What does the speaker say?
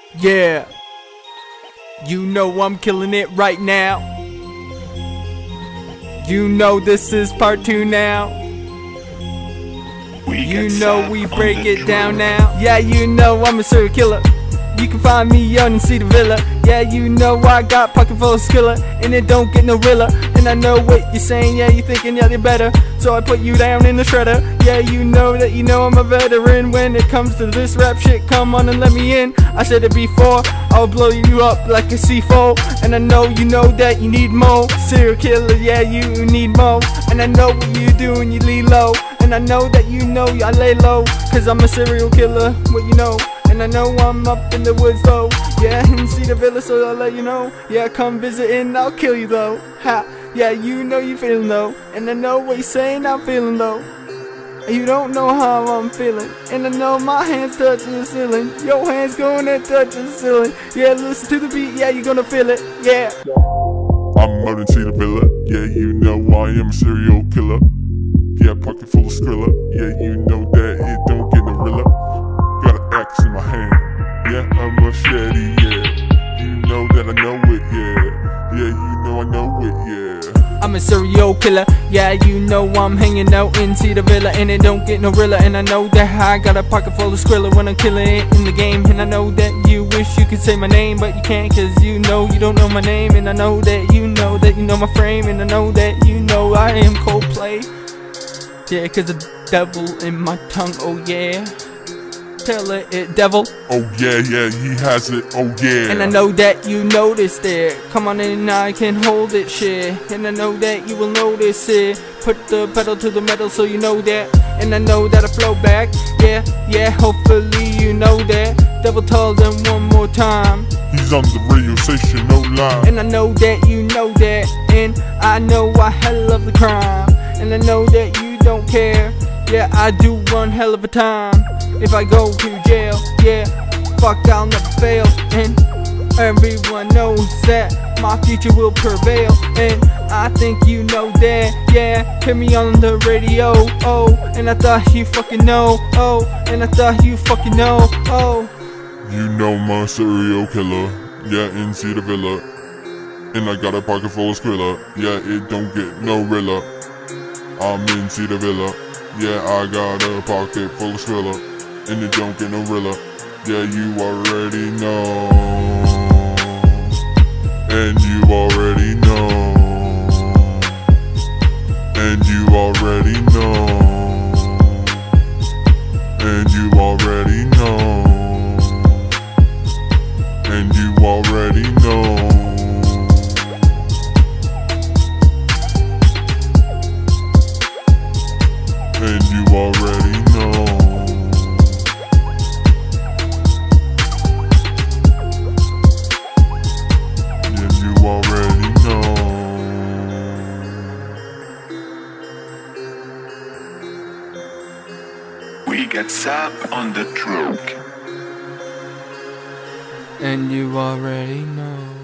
Yeah, you know I'm killing it right now. You know this is part 2 now. You know we break it down now. Yeah, you know I'm a serial killer. You can find me on Cedar Villa. Yeah, you know I got pocket full of skilla, and it don't get no realer. And I know what you're saying, yeah, you're thinking, yeah, you're better, so I put you down in the shredder. Yeah, you know that you know I'm a veteran when it comes to this rap shit. Come on and let me in. I said it before, I'll blow you up like a C4. And I know you know that you need more. Serial killer, yeah, you need more. And I know what you do when you lay low. And I know that you know I lay low, cause I'm a serial killer, what you know. And I know I'm up in the woods though, yeah, in Cedar Villa, so I'll let you know. Yeah, come visit and I'll kill you though. Ha, yeah, you know you feeling though. And I know what you're saying I'm feeling though. You don't know how I'm feeling. And I know my hands touching the ceiling. Your hands gonna touch the ceiling. Yeah, listen to the beat, yeah, you're gonna feel it, yeah. I'm out in Cedar Villa, yeah, you know I am a serial killer. Yeah, pocket full of Skrilla, yeah, you know that it don't get no realer. Got an axe in my hand, yeah, I'm a machete, yeah. You know that I know it, yeah. Yeah, you know I know it, yeah. I'm a serial killer, yeah, you know I'm hanging out in Cedar Villa, and it don't get no realer. And I know that I got a pocket full of Skrilla when I'm killing it in the game. And I know that you wish you could say my name, but you can't, cause you know you don't know my name. And I know that you know my frame, and I know that you know I am Coldplay. Yeah, cause the devil in my tongue, oh yeah. Tell it, devil. Oh yeah, yeah, he has it, oh yeah. And I know that you noticed it. Come on in, I can hold it, shit. And I know that you will notice it. Put the pedal to the metal so you know that. And I know that I flow back, yeah, yeah, hopefully you know that. Devil told them one more time. He's on the radio station, no lie. And I know that you know that. And I know I hell of the crime. And I know that you don't care. Yeah, I do one hell of a time. If I go to jail, yeah, fuck, I'll never fail. And everyone knows that my future will prevail. And I think you know that, yeah. Hear me on the radio, oh. And I thought you fucking know, oh. And I thought you fucking know, oh. You know my serial killer, yeah, in Cedar Villa. And I got a pocket full of Skrilla, yeah, it don't get no realer. I'm in Cedar Villa, yeah, I got a pocket full of Skrilla, and it don't get no realer. Yeah, you already know, and you already know, and you already know, and you already know, and you already know. And you already know. And you already know. We got Sap on the track. And you already know.